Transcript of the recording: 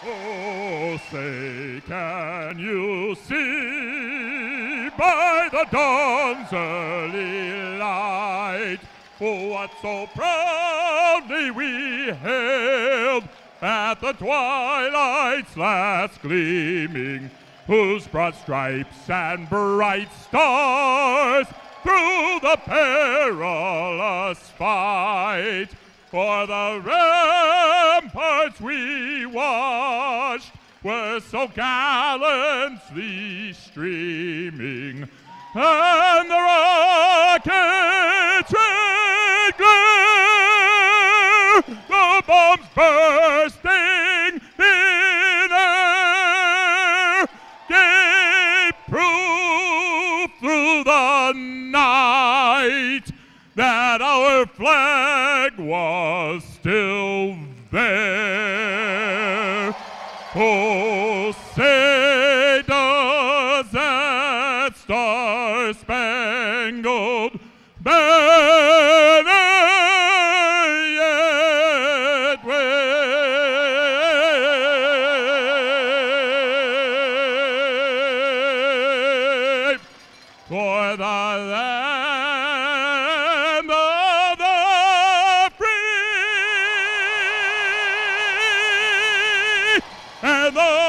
Oh, say, can you see by the dawn's early light what so proudly we hailed at the twilight's last gleaming, whose broad stripes and bright stars through the perilous fight for the ramparts we watched were so gallantly streaming, and the rockets red glare, the bombs bursting in air, gave proof through the night that our flag was still there. Oh, say does that star-spangled banner yet wave for the land of the free and the